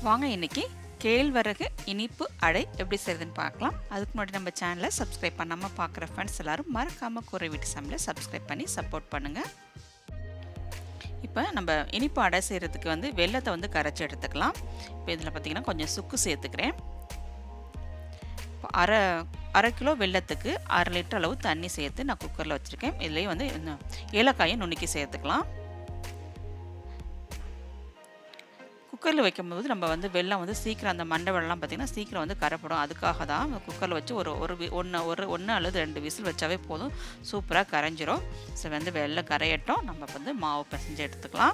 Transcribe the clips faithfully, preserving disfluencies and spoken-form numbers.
வாங்க இன்னைக்கு கேழ்வரகு இனிப்பு அடை எப்படி செய்யறதுன்னு பார்க்கலாம். அதுக்கு முன்னாடி நம்ம சேனலை சப்ஸ்கிரைப் பண்ணாமல் பார்க்குற ஃப்ரெண்ட்ஸ் எல்லாரும் மறக்காமல் கூரை வீட்டு சமையலை சப்ஸ்கிரைப் பண்ணி சப்போர்ட் பண்ணுங்கள். இப்போ நம்ம இனிப்பு அடை செய்கிறதுக்கு வந்து வெல்லத்தை வந்து கரைச்சி எடுத்துக்கலாம். இப்போ இதில் பார்த்திங்கன்னா கொஞ்சம் சுக்கு சேர்த்துக்கிறேன். இப்போ அரை அரை கிலோ வெல்லத்துக்கு அரை லிட்டர் அளவு தண்ணி சேர்த்து நான் குக்கரில் வச்சுருக்கேன். இதுலேயே வந்து ஏலக்காயை நுணுக்கி சேர்த்துக்கலாம். குக்கரில் வைக்கும்போது நம்ம வந்து வெல்லம் வந்து சீக்கிரம் அந்த மண்டை வெள்ளம்லாம் பார்த்திங்கன்னா சீக்கிரம் வந்து கரைப்படும். அதுக்காக தான் குக்கரில் வச்சு ஒரு ஒரு ஒன்று ஒரு ஒன்று அல்லது ரெண்டு விசில் வச்சாவே போதும், சூப்பராக கரைஞ்சிரும். ஸோ வந்து வெல்லம் கரையட்டும், நம்ம வந்து மாவு பிசைஞ்சு எடுத்துக்கலாம்.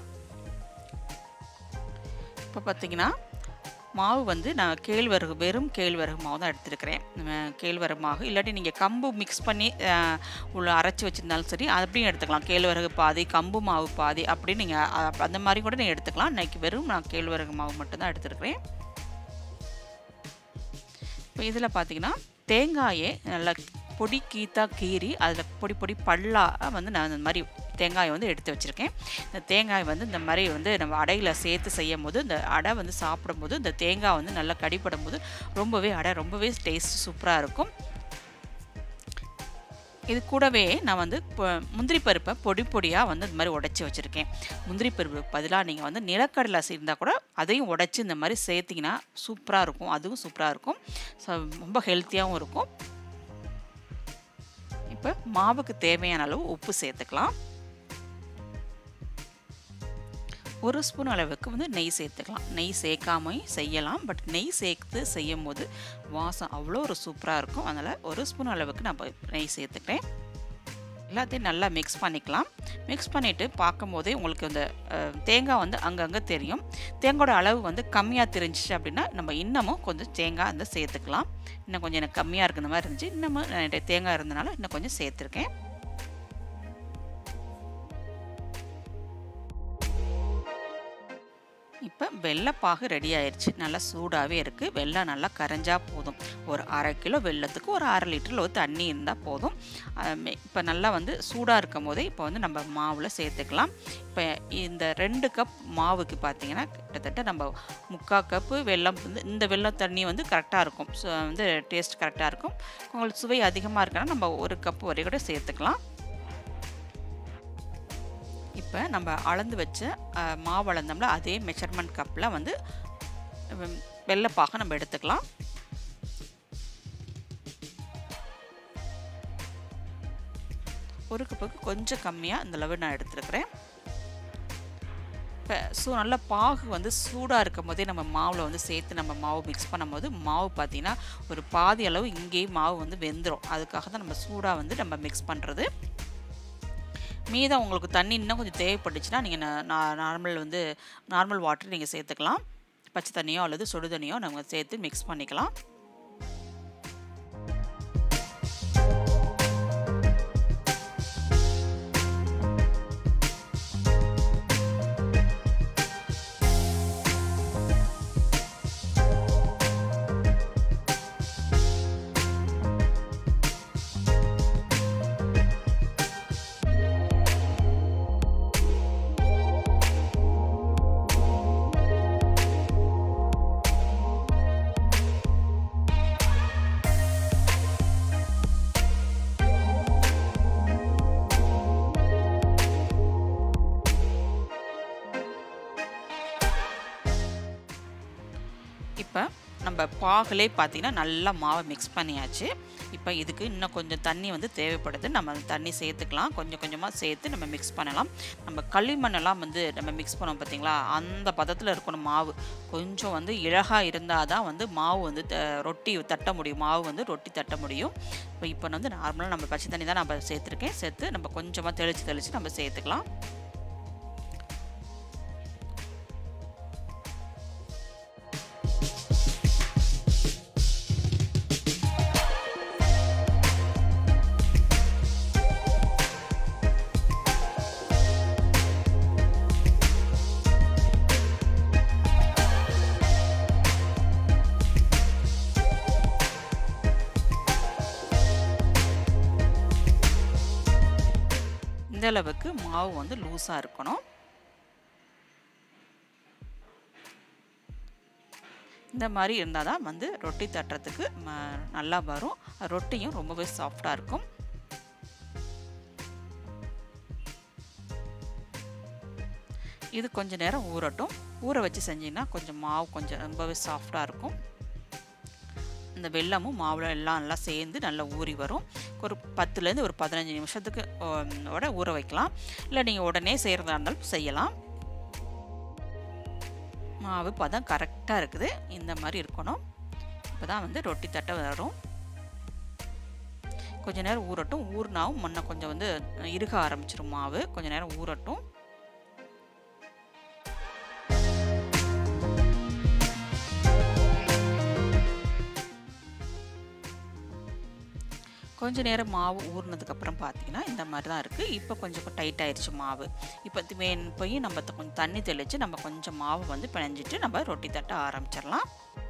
இப்போ பார்த்திங்கன்னா மாவு வந்து நான் கேழ்வரகு வெறும் கேழ்வரகு மாவு தான் எடுத்துருக்கிறேன். கேழ்வரகு மாவு இல்லாட்டி நீங்கள் கம்பு மிக்ஸ் பண்ணி உள்ள அரைச்சி வச்சுருந்தாலும் சரி, அப்படியும் எடுத்துக்கலாம். கேழ்வரகு பாதி கம்பு மாவு பாதி அப்படின்னு நீங்கள் அந்த மாதிரி கூட நீங்கள் எடுத்துக்கலாம். இன்றைக்கி வெறும் நான் கேழ்வரகு மாவு மட்டும்தான் எடுத்துருக்கிறேன். இப்போ இதில் பார்த்தீங்கன்னா தேங்காயை நல்லா பொடி கீத்தா கீறி அதில் பொடி பொடி பல்லாக வந்து நான் இந்த மாதிரி தேங்காயை வந்து எடுத்து வச்சுருக்கேன். இந்த தேங்காய் வந்து இந்த மாதிரி வந்து நம்ம அடையில் சேர்த்து செய்யும் போது இந்த அடை வந்து சாப்பிடும்போது இந்த தேங்காய் வந்து நல்லா கடிப்படும் போது ரொம்பவே அடை ரொம்பவே டேஸ்ட் சூப்பராக இருக்கும். இது கூடவே நான் வந்து முந்திரி பருப்பை பொடி பொடியாக வந்து இந்த மாதிரி உடைச்சி வச்சுருக்கேன். முந்திரி பருப்பு பதிலாக நீங்கள் வந்து நிலக்கடலை இருந்தால் கூட அதையும் உடைச்சி இந்த மாதிரி சேர்த்திங்கன்னா சூப்பராக இருக்கும். அதுவும் சூப்பராக இருக்கும். ஸோ ரொம்ப ஹெல்த்தியாகவும் இருக்கும். இப்போ மாவுக்கு தேவையான அளவு உப்பு சேர்த்துக்கலாம். ஒரு ஸ்பூன் அளவுக்கு வந்து நெய் சேர்த்துக்கலாம். நெய் சேர்க்காமையும் செய்யலாம், பட் நெய் சேர்த்து செய்யும் போது வாசம் அவ்வளோ ஒரு சூப்பராக இருக்கும். அதனால் ஒரு ஸ்பூன் அளவுக்கு நான் நெய் சேர்த்துக்கிறேன். எல்லாத்தையும் நல்லா மிக்ஸ் பண்ணிக்கலாம். மிக்ஸ் பண்ணிவிட்டு பார்க்கும் போதே உங்களுக்கு இந்த தேங்காய் வந்து அங்கங்கே தெரியும். தேங்காயோட அளவு வந்து கம்மியாக தெரிஞ்சிச்சு அப்படின்னா நம்ம இன்னமும் கொஞ்சம் தேங்காய் வந்து சேர்த்துக்கலாம். இன்னும் கொஞ்சம் எனக்கு கம்மியாக இருக்கிற மாதிரி இருந்துச்சு, இன்னமும் என்னுடைய தேங்காய் இருந்தனால இன்னும் கொஞ்சம் சேர்த்துருக்கேன். இப்போ வெல்லப்பாகு ரெடி ஆயிடுச்சு. நல்லா சூடாகவே இருக்குது. வெல்லம் நல்லா கரைஞ்சா போதும். ஒரு அரை கிலோ வெல்லத்துக்கு ஒரு அரை லிட்டரில் ஒரு தண்ணி இருந்தால் போதும். இப்போ நல்லா வந்து சூடாக இருக்கும் போதே இப்போ வந்து நம்ம மாவில் சேர்த்துக்கலாம். இப்போ இந்த ரெண்டு கப் மாவுக்கு பார்த்திங்கன்னா கிட்டத்தட்ட நம்ம முக்கால் கப்பு வெல்லம் வந்து இந்த வெல்லம் தண்ணி வந்து கரெக்டாக இருக்கும். ஸோ வந்து டேஸ்ட் கரெக்டாக இருக்கும். உங்களுக்கு சுவை அதிகமாக இருக்குன்னா நம்ம ஒரு கப்பு வரை கூட சேர்த்துக்கலாம். இப்போ நம்ம அளந்து வச்ச மாவு அளந்தோம்ல அதே மெஷர்மெண்ட் கப்பில் வந்து வெல்லப்பாக நம்ம எடுத்துக்கலாம். ஒரு கப்புக்கு கொஞ்சம் கம்மியாக இந்த அளவு நான் எடுத்துருக்கிறேன். இப்போ ஸோ நல்லா பாகு வந்து சூடாக இருக்கும் போதே நம்ம மாவில் வந்து சேர்த்து நம்ம மாவு மிக்ஸ் பண்ணும் போது மாவு பார்த்திங்கன்னா ஒரு பாதி அளவு இங்கேயே மாவு வந்து வெந்துடும். அதுக்காக தான் நம்ம சூடாக வந்து நம்ம மிக்ஸ் பண்ணுறது. மீதம் உங்களுக்கு தண்ணி இன்னும் கொஞ்சம் தேவைப்பட்டுச்சுன்னா நீங்கள் நார்மல் வந்து நார்மல் வாட்டர் நீங்கள் சேர்த்துக்கலாம். பச்சை தண்ணியோ அல்லது சுடு தண்ணியோ நம்ம சேர்த்து மிக்ஸ் பண்ணிக்கலாம். இப்போ நம்ம பாகுலே பார்த்திங்கன்னா நல்லா மாவை மிக்ஸ் பண்ணியாச்சு. இப்போ இதுக்கு இன்னும் கொஞ்சம் தண்ணி வந்து தேவைப்படுது. நம்ம தண்ணி சேர்த்துக்கலாம். கொஞ்சம் கொஞ்சமாக சேர்த்து நம்ம மிக்ஸ் பண்ணலாம். நம்ம களிமண்ணெல்லாம் வந்து நம்ம மிக்ஸ் பண்ணோம் பார்த்திங்களா, அந்த பதத்தில் இருக்கணும் மாவு. கொஞ்சம் வந்து இழகாக இருந்தால் தான் வந்து மாவு வந்து ரொட்டி தட்ட முடியும். மாவு வந்து ரொட்டி தட்ட முடியும். இப்போ இப்போ வந்து நார்மலாக நம்ம பச்சை தண்ணி தான் நம்ம சேர்த்துருக்கேன். சேர்த்து நம்ம கொஞ்சமாக தெளித்து தெளித்து நம்ம சேர்த்துக்கலாம். இந்த அளவுக்கு மாவு வந்து லூஸாக இருக்கணும். இந்த மாதிரி இருந்தால் தான் வந்து ரொட்டி தட்டுறதுக்கு நல்லா வரும். ரொட்டியும் ரொம்பவே சாஃப்டாக இருக்கும். இது கொஞ்சம் நேரம் ஊறட்டும். ஊற வச்சு செஞ்சிங்கன்னா கொஞ்சம் மாவு கொஞ்சம் ரொம்பவே சாஃப்டாக இருக்கும். இந்த வெல்லமும் மாவில் எல்லாம் நல்லா சேர்ந்து நல்லா ஊறி வரும். ஒரு பத்துலேருந்து ஒரு பதினஞ்சு நிமிஷத்துக்கு ஓட ஊற வைக்கலாம். இல்லை நீங்கள் உடனே செய்கிறதா இருந்தாலும் செய்யலாம். மாவு பதம் கரெக்டாக இருக்குது. இந்த மாதிரி இருக்கணும். இப்போ தான் வந்து ரொட்டி தட்டை வரும். கொஞ்சம் நேரம் ஊறட்டும். ஊறினாவும் முன்ன கொஞ்சம் வந்து இறுக ஆரம்பிச்சிடும் மாவு. கொஞ்சம் நேரம் ஊறட்டும். கொஞ்சம் நேரம் மாவு ஊறினதுக்கப்புறம் பார்த்தீங்கன்னா இந்த மாதிரி தான் இருக்குது. இப்போ கொஞ்சம் டைட் ஆயிடுச்சு மாவு. இப்போ வேன் போய் நம்ம கொஞ்சம் தண்ணி தெளித்து நம்ம கொஞ்சம் மாவு வந்து பிணைஞ்சிட்டு நம்ம ரொட்டி தட்ட ஆரம்பிச்சிடலாம்.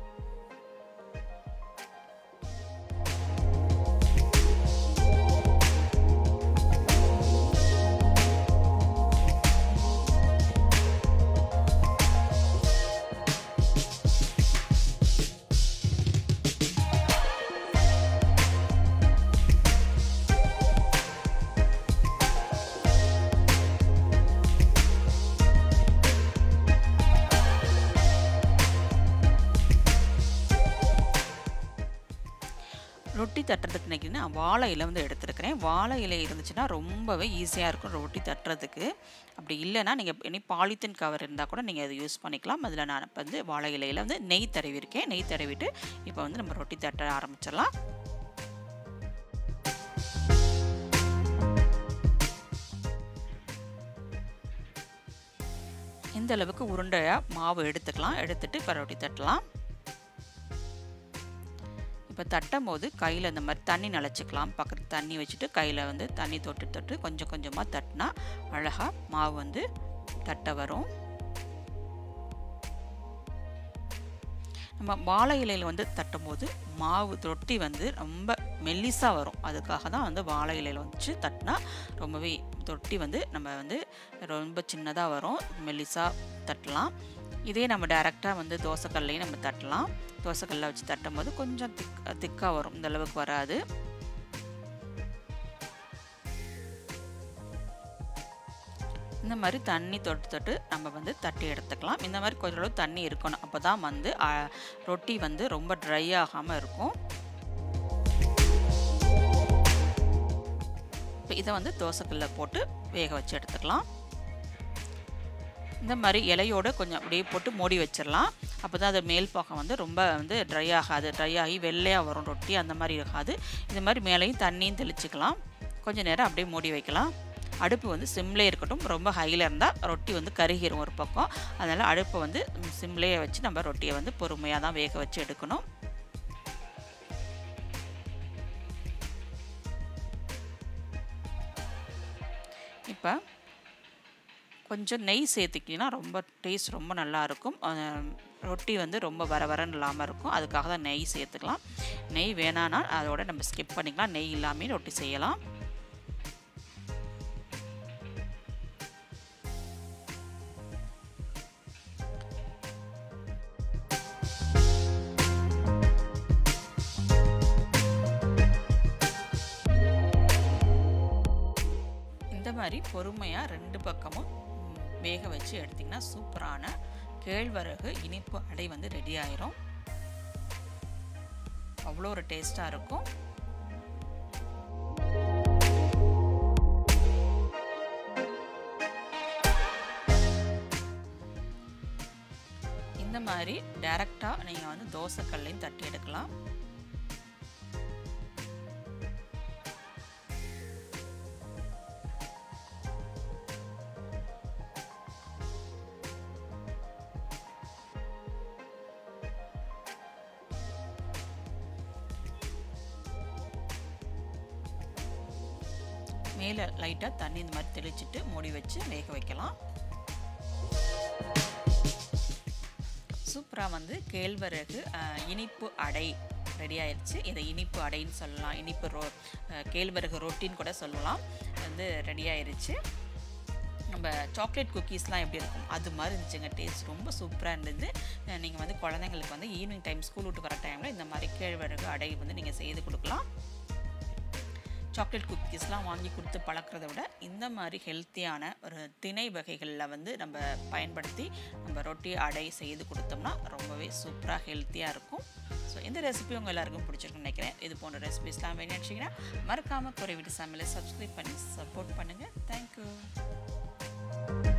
ரொட்டி தட்டுறதுக்கு இன்றைக்கி நான் வாழை இலை வந்து எடுத்துருக்கிறேன். வாழை இலை இருந்துச்சுன்னா ரொம்பவே ஈஸியாக இருக்கும் ரொட்டி தட்டுறதுக்கு. அப்படி இல்லைன்னா நீங்கள் இனி பாலித்தீன் கவர் இருந்தால் கூட நீங்கள் அதை யூஸ் பண்ணிக்கலாம். அதில் நான் இப்போ வந்து வாழை இலையில் வந்து நெய் தடவிருக்கேன். நெய் தடவிட்டு இப்போ வந்து நம்ம ரொட்டி தட்ட ஆரம்பிச்சிடலாம். இந்த அளவுக்கு உருண்டையாக மாவு எடுத்துக்கலாம். எடுத்துட்டு இப்போ ரொட்டி தட்டலாம். இப்போ தட்டும் போது கையில் இந்த மாதிரி தண்ணி நனைச்சிக்கலாம். பக்கத்து தண்ணி வச்சுட்டு கையில் வந்து தண்ணி தொட்டு தொட்டு கொஞ்சம் கொஞ்சமாக தட்டினா அழகாக மாவு வந்து தட்ட வரும். நம்ம வாழை இலையில் வந்து தட்டும் போது மாவு ரொட்டி வந்து ரொம்ப மெல்லிசாக வரும். அதுக்காக தான் வந்து வாழை இலையில் வச்சு தட்டினா ரொம்பவே ரொட்டி வந்து நம்ம வந்து ரொம்ப சின்னதாக வரும். மெல்லிசாக தட்டலாம். இதே நம்ம டைரெக்டாக வந்து தோசைக்கல்லையும் நம்ம தட்டலாம். தோசைக்கல்லை வச்சு தட்டும் போது கொஞ்சம் திக் திக்காக வரும். இந்த அளவுக்கு வராது. இந்த மாதிரி தண்ணி தொட்டு தொட்டு நம்ம வந்து தட்டி எடுத்துக்கலாம். இந்த மாதிரி கொஞ்சம் அளவு தண்ணி இருக்கணும். அப்போ தான் வந்து ரொட்டி வந்து ரொம்ப ட்ரை ஆகாமல் இருக்கும். இப்போ இதை வந்து தோசைக்கல்லை போட்டு வேக வச்சு எடுத்துக்கலாம். இந்த மாதிரி இலையோடு கொஞ்சம் அப்படியே போட்டு மூடி வச்சிடலாம். அப்போ தான் அது மேல் பாகம் வந்து ரொம்ப வந்து ட்ரை ஆகாது. ட்ரை ஆகி வெள்ளையாக வரும் ரொட்டி. அந்த மாதிரி இருக்காது. இந்த மாதிரி மேலேயும் தண்ணியும் தெளிச்சிக்கலாம். கொஞ்சம் நேரம் அப்படியே மூடி வைக்கலாம். அடுப்பு வந்து சிம்லே இருக்கட்டும். ரொம்ப ஹையில் இருந்தால் ரொட்டி வந்து கருகிரும் ஒரு பக்கம். அதனால் அடுப்பை வந்து சிம்லேயே வச்சு நம்ம ரொட்டியை வந்து பொறுமையாக தான் வேக வச்சு எடுக்கணும். இப்போ கொஞ்சம் நெய் சேர்த்துக்கிட்டிங்கன்னா ரொம்ப டேஸ்ட் ரொம்ப நல்லாயிருக்கும். ரொட்டி வந்து ரொம்ப வர வரன்னு இல்லாமல் இருக்கும். அதுக்காக தான் நெய் சேர்த்துக்கலாம். நெய் வேணான்னா அதோட நம்ம ஸ்கிப் பண்ணிக்கலாம். நெய் இல்லாமல் ரொட்டி செய்யலாம். இந்த மாதிரி பொறுமையாக ரெண்டு பக்கமும் வேக வச்சு எடுத்திங்கன்னா சூப்பரான கேழ்வரகு இனிப்பு அடை வந்து ரெடி ஆயிரும். அவ்வளோ ஒரு டேஸ்ட்டாக இருக்கும். இந்த மாதிரி டைரெக்டாக நீங்கள் வந்து தோசைக்கல்லையும் தட்டி எடுக்கலாம். மேலே லைட்டாக தண்ணி இந்த மாதிரி தெளிச்சிட்டு மூடி வச்சு வேக வைக்கலாம். சூப்பராக வந்து கேழ்வரகு இனிப்பு அடை ரெடி ஆயிடுச்சு. இதை இனிப்பு அடைன்னு சொல்லலாம். இனிப்பு ரோ கேழ்வரகு ரொட்டின்னு கூட சொல்லலாம். வந்து ரெடி ஆயிடுச்சு. நம்ம சாக்லேட் குக்கீஸ்லாம் எப்படி இருக்கும் அது மாதிரி இருந்துச்சுங்க. டேஸ்ட் ரொம்ப சூப்பராக இருந்தது. நீங்கள் வந்து குழந்தைங்களுக்கு வந்து ஈவினிங் டைம் ஸ்கூல் விட்டு வர டைமில் இந்த மாதிரி கேழ்வரகு அடை வந்து நீங்கள் செய்து கொடுக்கலாம். சாக்லேட் குக்கீஸ்லாம் வாங்கி கொடுத்து பழக்கிறத விட இந்த மாதிரி ஹெல்த்தியான ஒரு திணை வகைகளில் வந்து நம்ம பயன்படுத்தி நம்ம ரொட்டி அடை செய்து கொடுத்தோம்னா ரொம்பவே சூப்பராக ஹெல்த்தியாக இருக்கும். ஸோ இந்த ரெசிபி உங்கள் எல்லாருக்கும் பிடிச்சிருக்குன்னு நினைக்கிறேன். இது போன்ற ரெசிபிஸ்லாம் வேணும் நினச்சிங்கன்னா மறக்காமல் குறை வீட்டு சமையலை சப்ஸ்கிரைப் பண்ணி சப்போர்ட் பண்ணுங்கள். தேங்க்யூ.